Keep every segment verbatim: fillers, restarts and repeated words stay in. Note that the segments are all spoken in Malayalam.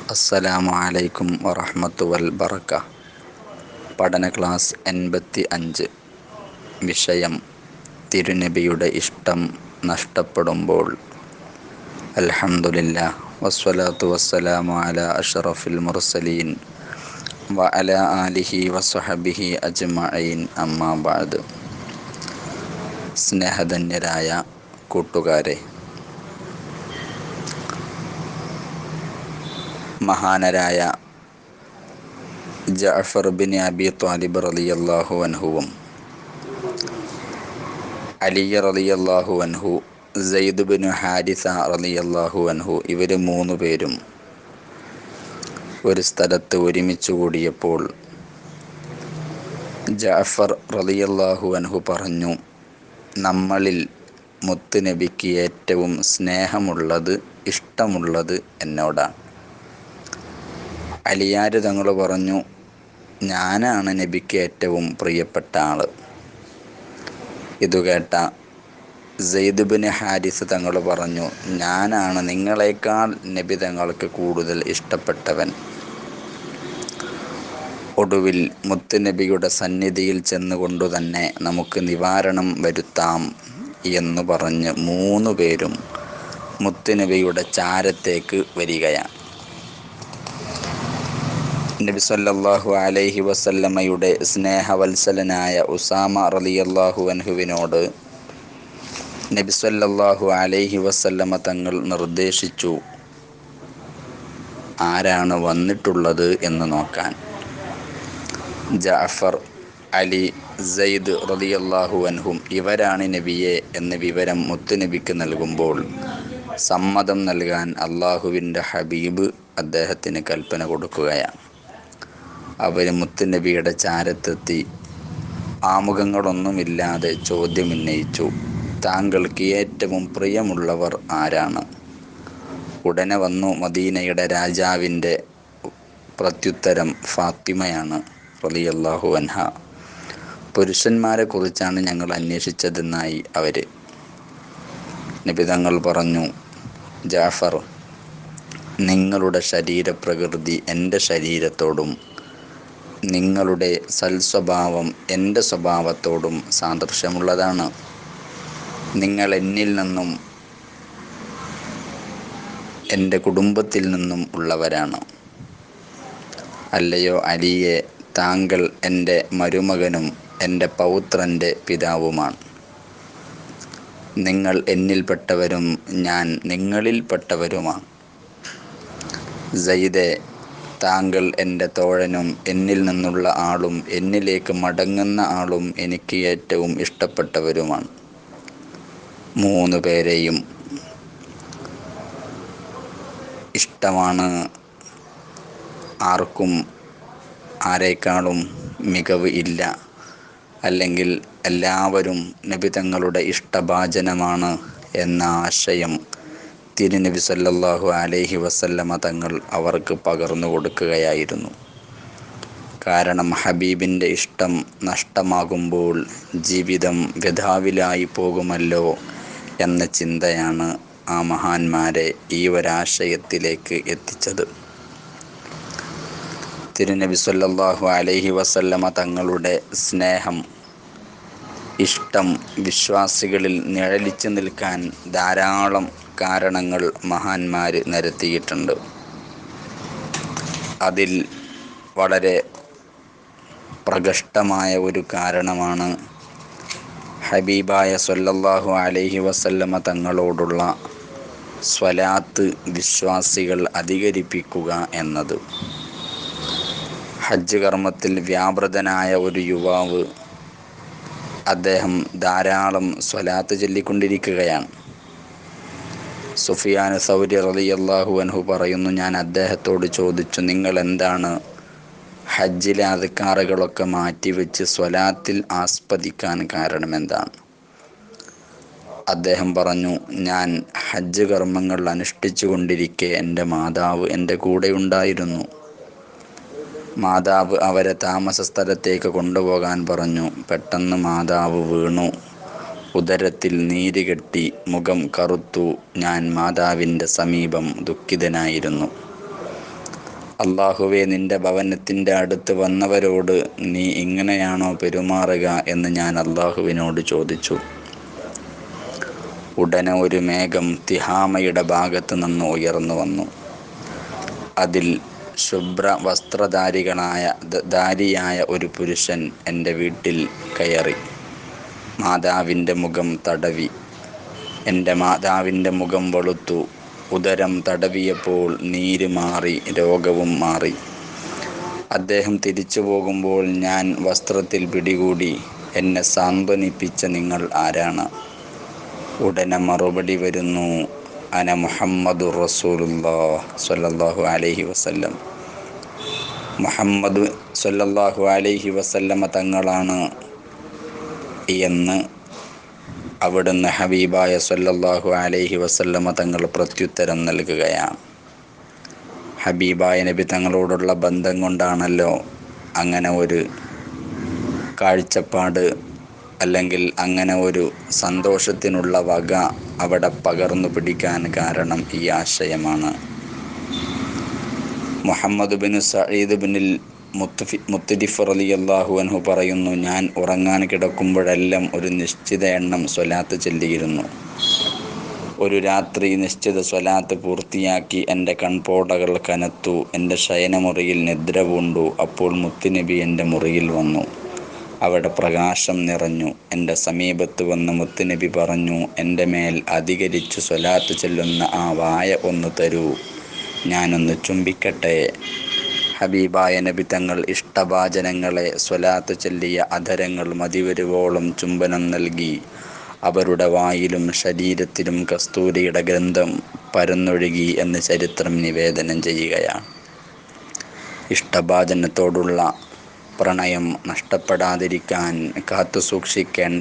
അസ്സലാമു അലൈക്കും വറഹ്മത്തുള്ളാഹി വബറകാതുഹു. പഠന ക്ലാസ് എൺപത്തി അഞ്ച്. വിഷയം തിരുനബിയുടെ ഇഷ്ടം നഷ്ടപ്പെടുമ്പോൾ. അൽഹംദുലില്ലാഹ് വസ്സലാത്തു വസ്സലാമു അലാ അഷ്റഫിൽ മുർസലീൻ വ അലാ ആലിഹി വസ്വഹബിഹി അജ്മഈൻ. അമ്മാ ബഅദ്. സ്നേഹധന്യരായ കൂട്ടുകാരെ, മഹാനരായ ജഅഫർ ബിൻ അബി ത്വാലിബ് റളിയല്ലാഹു അൻഹുവും അലി റളിയല്ലാഹു അൻഹു, സെയ്ദ് ബിൻ ഹാരിസ റളിയല്ലാഹു അൻഹു ഇവർ മൂന്ന് പേരും ഒരു സ്ഥലത്ത് ഒരുമിച്ച് കൂടിയപ്പോൾ ജഅഫർ റളിയല്ലാഹു അൻഹു പറഞ്ഞു, നമ്മളിൽ മുത്ത് നബിക്ക് ഏറ്റവും സ്നേഹമുള്ളത് ഇഷ്ടമുള്ളത് എന്നോടാണ്. അലിയാർ തങ്ങൾ പറഞ്ഞു, ഞാനാണ് നബിക്ക് ഏറ്റവും പ്രിയപ്പെട്ട ആൾ. ഇതുകേട്ട സെയ്ദ് ബിൻ ഹാരിസ് തങ്ങൾ പറഞ്ഞു, ഞാനാണ് നിങ്ങളെക്കാൾ നബി തങ്ങൾക്ക് കൂടുതൽ ഇഷ്ടപ്പെട്ടവൻ. ഒടുവിൽ മുത്ത് നബിയുടെ സന്നിധിയിൽ ചെന്നുകൊണ്ടു തന്നെ നമുക്ക് നിവാരണം വരുത്താം എന്നു പറഞ്ഞ് മൂന്നു പേരും മുത്ത് നബിയുടെ ചാരത്തേക്ക് വരികയാണ്. നബി സല്ലല്ലാഹു അലൈഹി വസല്ലമയുടെ സ്നേഹവത്സലനായ ഉസാമ റളിയല്ലാഹു അൻഹുവിനോട് നബി സല്ലല്ലാഹു അലൈഹി വസല്ലമ തങ്ങൾ നിർദ്ദേശിച്ചു, ആരാണ് വന്നിട്ടുള്ളത് എന്ന് നോക്കാൻ. ജഅഫർ, അലി, സെയ്ദ് റളിയല്ലാഹു അൻഹും ഇവരാണ് നബിയെ എന്ന് വിവരം മുത്തുനബിക്ക് നൽകുമ്പോൾ സമ്മതം നൽകാൻ അള്ളാഹുവിൻ്റെ ഹബീബ് അദ്ദേഹത്തിന് കൽപ്പന കൊടുക്കുകയാണ്. അവർ മുത്തുനബിയുടെ ചാരത്തെത്തി ആമുഖങ്ങളൊന്നുമില്ലാതെ ചോദ്യമുന്നയിച്ചു, താങ്കൾക്ക് ഏറ്റവും പ്രിയമുള്ളവർ ആരാണ്? ഉടനെ വന്നു മദീനയുടെ രാജാവിൻ്റെ പ്രത്യുത്തരം ഫാത്തിമയാണ് റളിയല്ലാഹു അൻഹ. പുരുഷന്മാരെ കുറിച്ചാണ് ഞങ്ങൾ അന്വേഷിച്ചതെന്നായി അവർ. നബി തങ്ങൾ പറഞ്ഞു, ജഅഫർ, നിങ്ങളുടെ ശരീരപ്രകൃതി എൻ്റെ ശരീരത്തോടും നിങ്ങളുടെ സൽസ്വഭാവം എൻ്റെ സ്വഭാവത്തോടും സാദൃശ്യമുള്ളതാണ്. നിങ്ങൾ എന്നിൽ നിന്നും എൻ്റെ കുടുംബത്തിൽ നിന്നും ഉള്ളവരാണ്. അല്ലയോ അലിയെ, താങ്കൾ എൻ്റെ മരുമകനും എൻ്റെ പൗത്രൻ്റെ പിതാവുമാണ്. നിങ്ങൾ എന്നിൽപ്പെട്ടവരും ഞാൻ നിങ്ങളിൽപ്പെട്ടവരുമാണ്. സെയ്ദേ, താങ്കൾ എൻ്റെ തോഴനും എന്നിൽ നിന്നുള്ള ആളും എന്നിലേക്ക് മടങ്ങുന്ന ആളും എനിക്ക് ഏറ്റവും ഇഷ്ടപ്പെട്ടവരുമാണ്. മൂന്ന് പേരെയും ഇഷ്ടമാണ്. ആർക്കും ആരെക്കാളും മികവ് ഇല്ല. അല്ലെങ്കിൽ എല്ലാവരും നബി തങ്ങളുടെ ഇഷ്ടഭാജനമാണ് എന്ന ആശയം തിരുനബി സല്ലല്ലാഹു അലൈഹി വസല്ലമ തങ്ങൾ അവർക്ക് പകർന്നു കൊടുക്കുകയായിരുന്നു. കാരണം ഹബീബിൻ്റെ ഇഷ്ടം നഷ്ടമാകുമ്പോൾ ജീവിതം വ്യഥാവിലായി പോകുമല്ലോ എന്ന ചിന്തയാണ് ആ മഹാന്മാരെ ഈ ഒരാശയത്തിലേക്ക് എത്തിച്ചത്. തിരുനബി സല്ലല്ലാഹു അലൈഹി വസല്ലമ തങ്ങളുടെ സ്നേഹം, ഇഷ്ടം വിശ്വാസികളിൽ നിഴലിച്ചു നിൽക്കാൻ ധാരാളം കാരണങ്ങൾ മഹാന്മാർ നിരത്തിയിട്ടുണ്ട്. അതിൽ വളരെ പ്രകഷ്ടമായ ഒരു കാരണമാണ് ഹബീബായ സല്ലല്ലാഹു അലൈഹി വസല്ലമ തങ്ങളോടുള്ള സ്വലാത്ത് വിശ്വാസികൾ അധികരിപ്പിക്കുക എന്നത്. ഹജ്ജ് കർമ്മത്തിൽ വ്യാപൃതനായ ഒരു യുവാവ്, അദ്ദേഹം ധാരാളം സ്വലാത്ത് ചൊല്ലിക്കൊണ്ടിരിക്കുകയാണ്. സുഫിയാൻ സൗരി റളിയല്ലാഹു അൻഹു പറയുന്നു, ഞാൻ അദ്ദേഹത്തോട് ചോദിച്ചു, നിങ്ങൾ എന്താണ് ഹജ്ജിലെ അദ്കാറുകളൊക്കെ മാറ്റിവെച്ച് സ്വലാത്തിൽ ആസ്പദിക്കാൻ കാരണം എന്താണ്? അദ്ദേഹം പറഞ്ഞു, ഞാൻ ഹജ്ജ് കർമ്മങ്ങൾ അനുഷ്ഠിച്ചു കൊണ്ടിരിക്കെ എൻ്റെ മാതാവ് എൻ്റെ കൂടെ ഉണ്ടായിരുന്നു. മാതാവ് അവരെ താമസ സ്ഥലത്തേക്ക് കൊണ്ടുപോകാൻ പറഞ്ഞു. പെട്ടെന്ന് മാതാവ് വീണു. ഉദരത്തിൽ നീര് കെട്ടി മുഖം കറുത്തു. ഞാൻ മാതാവിൻ്റെ സമീപം ദുഃഖിതനായിരുന്നു. അള്ളാഹുവേ, നിന്റെ ഭവനത്തിൻ്റെ അടുത്ത് വന്നവരോട് നീ ഇങ്ങനെയാണോ പെരുമാറുക എന്ന് ഞാൻ അള്ളാഹുവിനോട് ചോദിച്ചു. ഉടനെ ഒരു മേഘം തിഹാമയുടെ ഭാഗത്ത് നിന്ന് ഉയർന്നു വന്നു. അതിൽ ശുഭ്ര വസ്ത്രധാരികളായ ധാരിയായ ഒരു പുരുഷൻ എൻ്റെ വീട്ടിൽ കയറി മാതാവിൻ്റെ മുഖം തടവി. എൻ്റെ മാതാവിൻ്റെ മുഖം വെളുത്തു. ഉദരം തടവിയപ്പോൾ നീര് മാറി, രോഗവും മാറി. അദ്ദേഹം തിരിച്ചു പോകുമ്പോൾ ഞാൻ വസ്ത്രത്തിൽ പിടികൂടി, എന്നെ സാന്ത്വനിപ്പിച്ച നിങ്ങൾ ആരാണ്? ഉടനെ മറുപടി വരുന്നു, അന മുഹമ്മദുർ റസൂലുള്ളാഹ് സ്വല്ലല്ലാഹു അലൈഹി വസല്ലം. മുഹമ്മദ് സ്വല്ലല്ലാഹു അലൈഹി വസല്ലമ തങ്ങളാണ് എന്ന് അവിടുന്ന് ഹബീബായ സ്വല്ലല്ലാഹു അലൈഹി വസല്ലമ തങ്ങൾ പ്രത്യുത്തരം നൽകുകയാണ്. ഹബീബായ നബി തങ്ങളോടുള്ള ബന്ധം കൊണ്ടാണല്ലോ അങ്ങനെ ഒരു കാഴ്ചപ്പാട് അല്ലെങ്കിൽ അങ്ങനെ ഒരു സന്തോഷത്തിനുള്ള വക അവിടെ പകർന്നു പിടിക്കാൻ കാരണം ഈ ആശയമാണ്. മുഹമ്മദ് ബിൻ സഈദ് ബിനിൽ മുത്തരിഫ് റളിയല്ലാഹു അൻഹു പറയുന്നു, ഞാൻ ഉറങ്ങാൻ കിടക്കുമ്പോഴെല്ലാം ഒരു നിശ്ചിത എണ്ണം സ്വലാത്ത് ചൊല്ലിയിരുന്നു. ഒരു രാത്രി നിശ്ചിത സ്വലാത്ത് പൂർത്തിയാക്കി എൻ്റെ കൺപോടകൾ കനത്തു. എൻ്റെ ശയനമുറിയിൽ നിദ്ര പൂണ്ടു. അപ്പോൾ മുത്തുനബി എൻ്റെ മുറിയിൽ വന്നു. അവിടെ പ്രകാശം നിറഞ്ഞു. എൻ്റെ സമീപത്ത് വന്ന് മുത്തുനബി പറഞ്ഞു, എൻ്റെ മേൽ അധികരിച്ചു സ്വലാത്ത് ചൊല്ലുന്ന ആ വായ ഒന്ന് തരൂ, ഞാനൊന്ന് ചുംബിക്കട്ടെ. ഹബീബായ നബി തങ്ങൾ ഇഷ്ടഭാജനങ്ങളെ സ്വലാത്ത് ചൊല്ലിയ അധരങ്ങൾ മതിവരുവോളം ചുംബനം നൽകി. അവരുടെ വായിലും ശരീരത്തിലും കസ്തൂരിയുടെ ഗന്ധം പരന്നൊഴുകി എന്ന് ചരിത്രം നിവേദനം ചെയ്യുകയാണ്. ഇഷ്ടഭാജനത്തോടുള്ള പ്രണയം നഷ്ടപ്പെടാതിരിക്കാൻ കാത്തു സൂക്ഷിക്കേണ്ട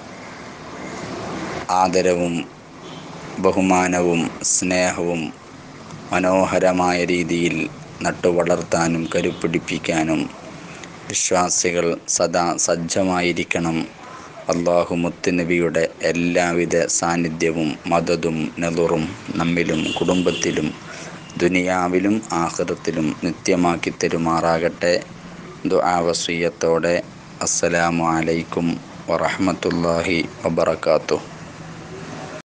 ആദരവും ബഹുമാനവും സ്നേഹവും മനോഹരമായ രീതിയിൽ നട്ടുവളർത്താനും കരുപിടിപ്പിക്കാനും വിശ്വാസികൾ സദാ സജ്ജമായിരിക്കണം. അള്ളാഹു മുത്തുനബിയുടെ എല്ലാവിധ സാന്നിധ്യവും മദതും നെളുറും നമ്മിലും കുടുംബത്തിലും ദുനിയാവിലും ആഖിറത്തിലും നിത്യമാക്കി തരുമാറാകട്ടെ. ദുആ വസിയ്യത്തോടെ അസ്സലാമു അലൈക്കും വറഹ്മത്തുള്ളാഹി വബറകാതുഹു.